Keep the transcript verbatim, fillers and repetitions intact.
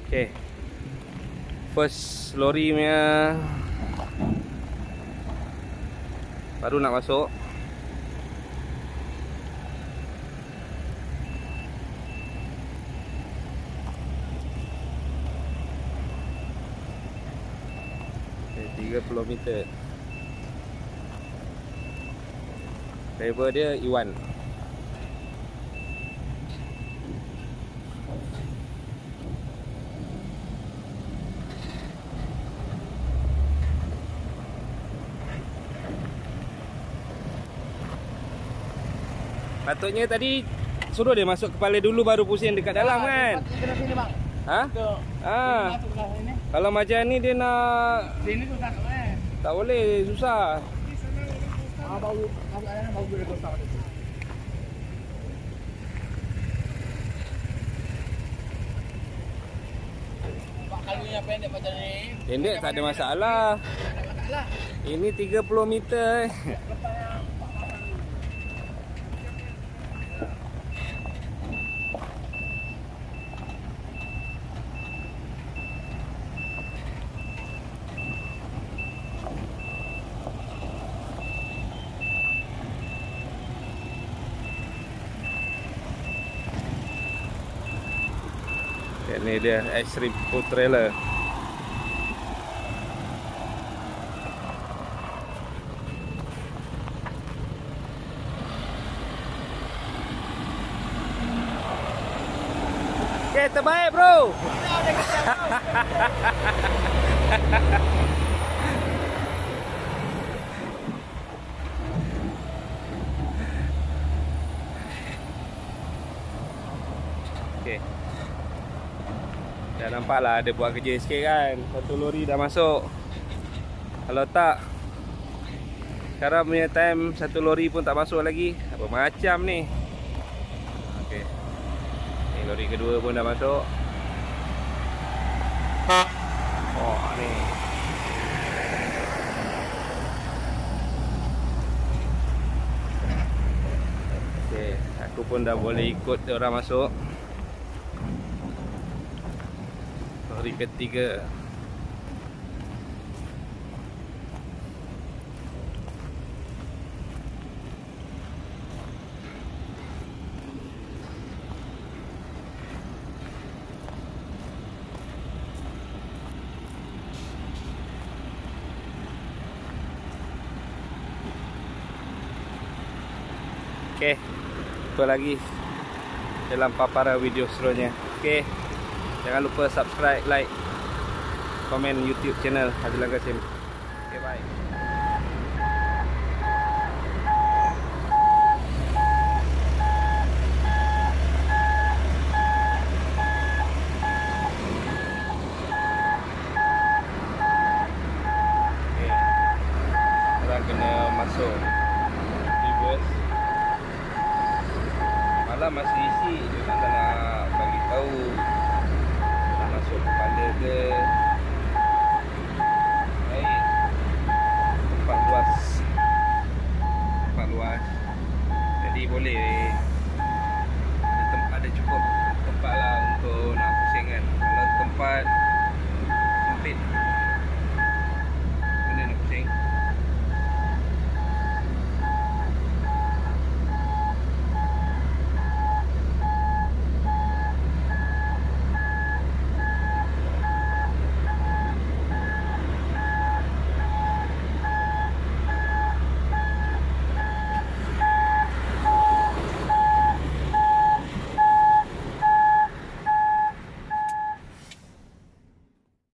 Okay, first lori punya baru nak masuk. Okay, tiga puluh meter. Driver dia Iwan. Patutnya tadi suruh dia masuk kepala dulu baru pusing dekat dalam kan? Kena sini bang. Ha? Ah. Kalau macam ni dia nak Sini tu tak boleh. tak boleh, susah. Ah bau, bau ayam bau gula kotak. Pak kalunya pendek macam ni. Pendek tak ada masalah. Tak ada masalah. Ini tiga puluh meter. Ini dia Extreme Food Trailer. Okay, terbaik bro. Okay. Dah nampak lah ada buat kerja sikit kan. Satu lori dah masuk. Kalau tak, sekarang punya time satu lori pun tak masuk lagi. Apa macam ni. Okay. Ni lori kedua pun dah masuk. Oh ni. Okay. Aku pun dah boleh ikut orang masuk. Lori ketiga. Okey, itu lagi dalam paparan video seterusnya. Okey. Jangan lupa subscribe, like, komen YouTube channel Hazilan Kasim. Okay, bye.